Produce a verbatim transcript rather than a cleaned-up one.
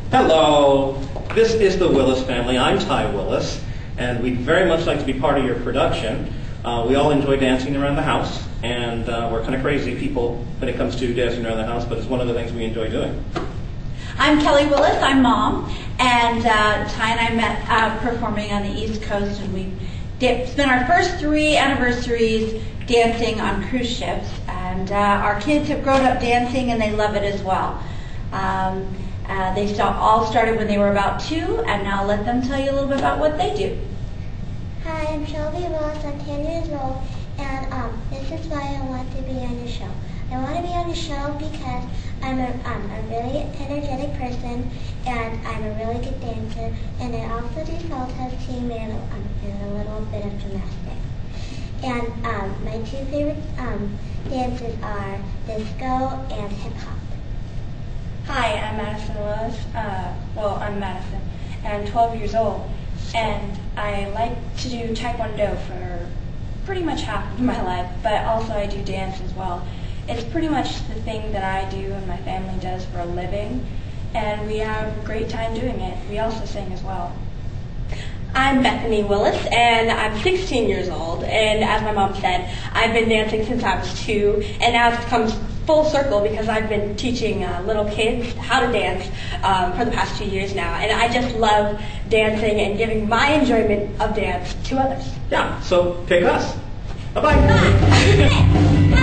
Hello, this is the Willis family. I'm Ty Willis, and we'd very much like to be part of your production. Uh, we all enjoy dancing around the house, and uh, we're kind of crazy people when it comes to dancing around the house, but it's one of the things we enjoy doing. I'm Kelly Willis, I'm mom, and uh, Ty and I met uh, performing on the East Coast, and we spent our first three anniversaries dancing on cruise ships, and uh, our kids have grown up dancing and they love it as well. Um, uh, they st- all started when they were about two, and now I'll let them tell you a little bit about what they do. Hi, I'm Shelby Willis, I'm ten years old, and um, this is why I want to be on the show. I want to be on the show because I'm a, um, a really energetic person, and I'm a really good dancer, and I also do salsa, team, and, um, and a little bit of gymnastics. And um, my two favorite um, dances are disco and hip-hop. Hi, I'm Madison Willis. Uh, well, I'm Madison, and I'm twelve years old, and I like to do Taekwondo for pretty much half of my life, but also I do dance as well. It's pretty much the thing that I do and my family does for a living, and we have a great time doing it. We also sing as well. I'm Bethany Willis, and I'm sixteen years old, and as my mom said, I've been dancing since I was two, and now it's come full circle because I've been teaching uh, little kids how to dance um, for the past two years now, and I just love dancing and giving my enjoyment of dance to others. Yeah, so pick us. Bye-bye. Bye.